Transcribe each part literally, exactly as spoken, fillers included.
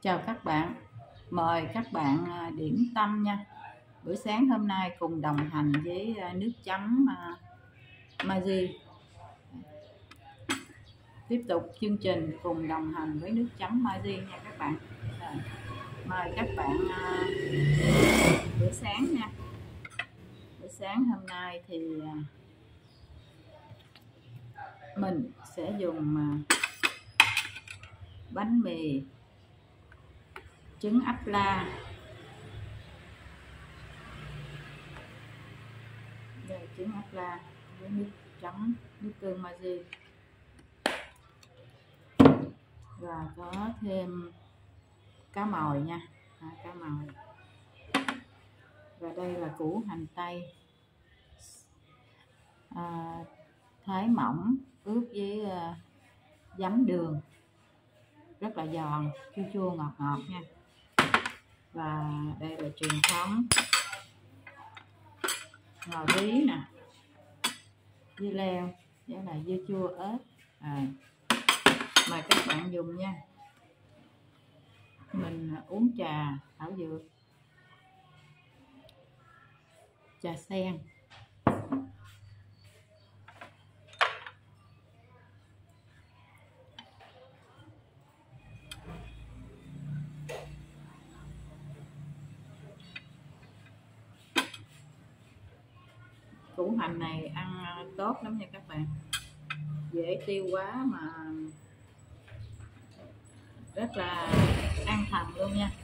Chào các bạn, mời các bạn điểm tâm nha. Bữa sáng hôm nay cùng đồng hành với nước chấm Maggi. Tiếp tục chương trình cùng đồng hành với nước chấm Maggi nha các bạn. Rồi, mời các bạn bữa sáng nha. Bữa sáng hôm nay thì mình sẽ dùng bánh mì trứng áp la. Đây, trứng áp la với nước chấm nước tương Maggi, và có thêm cá mòi nha, à, cá mòi. Và đây là củ hành tây à, thái mỏng ướp với uh, giấm đường, rất là giòn, chua chua ngọt ngọt nha. Và đây là truyền thống ngò rí nè, dưa leo, với là dưa chua ớt. À, mời các bạn dùng nha. Mình uống trà thảo dược, trà sen. Củ hành này ăn tốt lắm nha các bạn, dễ tiêu hóa mà rất là an thần luôn nha.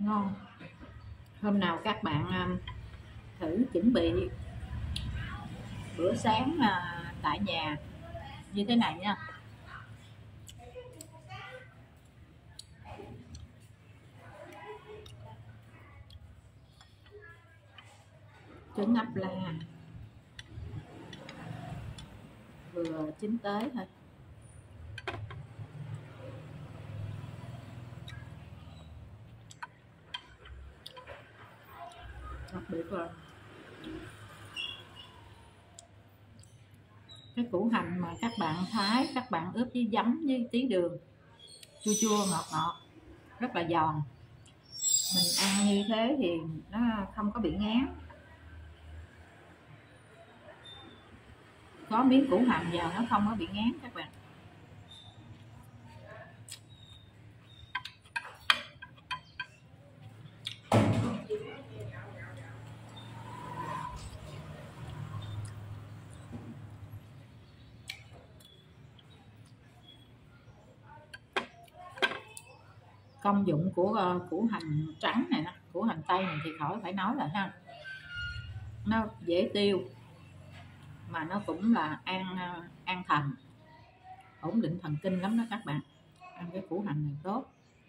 ngon. Hôm nào các bạn thử chuẩn bị bữa sáng tại nhà như thế này nha. Trứng ấp la vừa chín tới thôi. Đặc biệt là cái củ hành mà các bạn thái, các bạn ướp với giấm với tí đường, chua chua ngọt ngọt, rất là giòn. Mình ăn như thế thì nó không có bị ngán. Có miếng củ hành vào nó không có bị ngán các bạn. Công dụng của củ hành trắng này, củ hành tây này thì khỏi phải nói rồi ha. Nó dễ tiêu mà nó cũng là an an thần, ổn định thần kinh lắm đó các bạn. Ăn cái củ hành này tốt.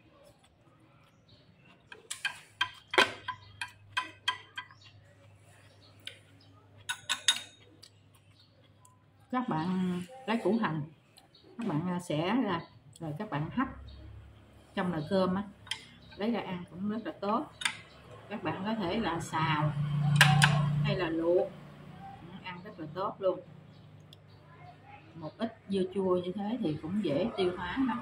Các bạn lấy củ hành, các bạn xẻ ra rồi các bạn hấp trong nồi cơm á, lấy ra ăn cũng rất là tốt. Các bạn có thể là xào hay là luộc, ăn rất là tốt luôn. Một ít dưa chua như thế thì cũng dễ tiêu hóa lắm.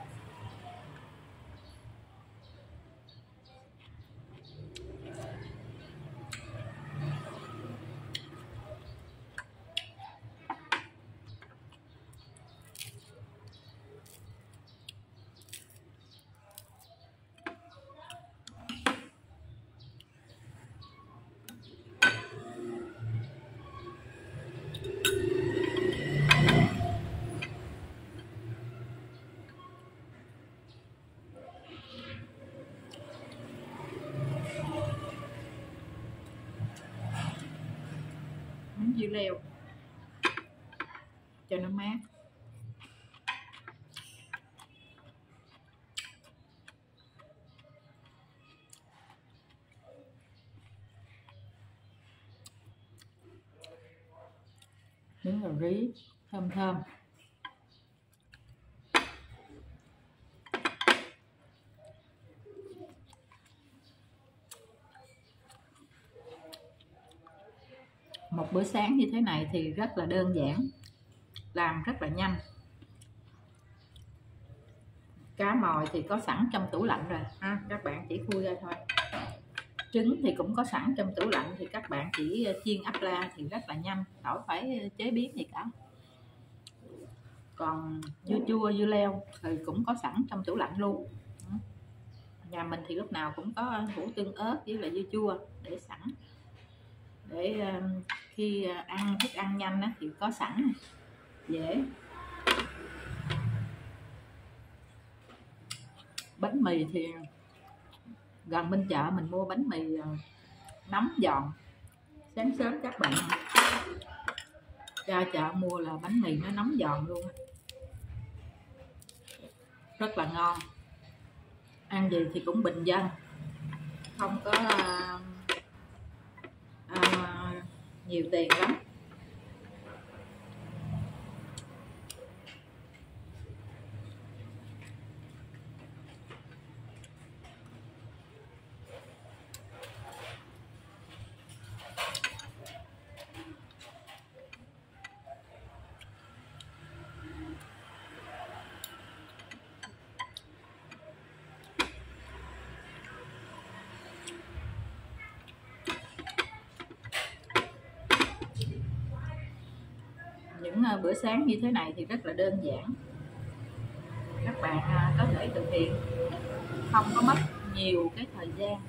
Dưa leo cho nó mát. Miếng rồi rí thơm thơm. Một bữa sáng như thế này thì rất là đơn giản, làm rất là nhanh. Cá mòi thì có sẵn trong tủ lạnh rồi ha, các bạn chỉ khui ra thôi. Trứng thì cũng có sẵn trong tủ lạnh, thì các bạn chỉ chiên ấp la thì rất là nhanh, khỏi phải chế biến gì cả. Còn dưa chua, dưa leo thì cũng có sẵn trong tủ lạnh luôn. Nhà mình thì lúc nào cũng có hũ tương ớt với lại dưa chua để sẵn, để khi ăn thức ăn nhanh thì có sẵn, dễ. Bánh mì thì gần bên chợ mình mua bánh mì nóng giòn. Sáng sớm các bạn ra chợ mua là bánh mì nó nóng giòn luôn, rất là ngon. Ăn gì thì cũng bình dân, không có uh, uh, nhiều tiền lắm. Những bữa sáng như thế này thì rất là đơn giản, các bạn có thể thực hiện, không có mất nhiều cái thời gian.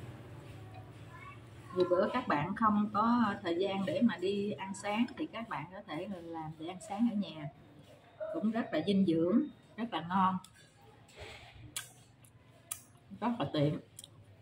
Nhiều bữa các bạn không có thời gian để mà đi ăn sáng thì các bạn có thể làm để ăn sáng ở nhà, cũng rất là dinh dưỡng, rất là ngon, rất là tiện.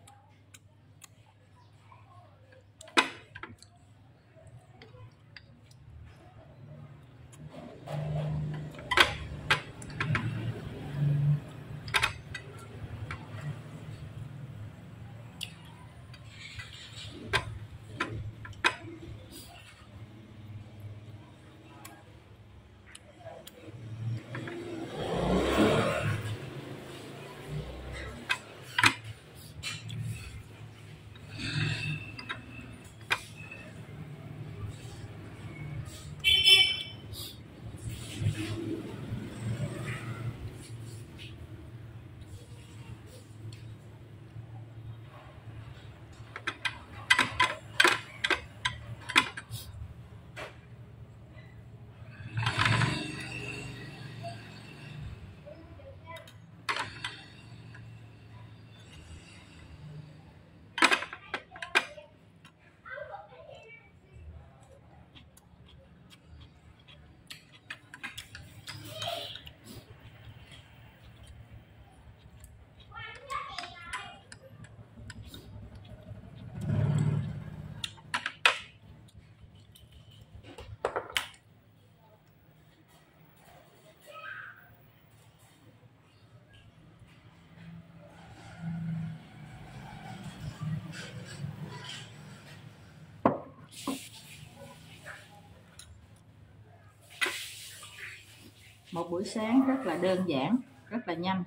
Một buổi sáng rất là đơn giản, rất là nhanh.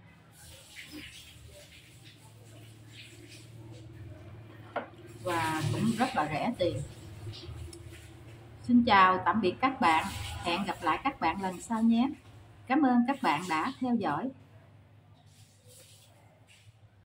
Và cũng rất là rẻ tiền. Xin chào tạm biệt các bạn. Hẹn gặp lại các bạn lần sau nhé. Cảm ơn các bạn đã theo dõi.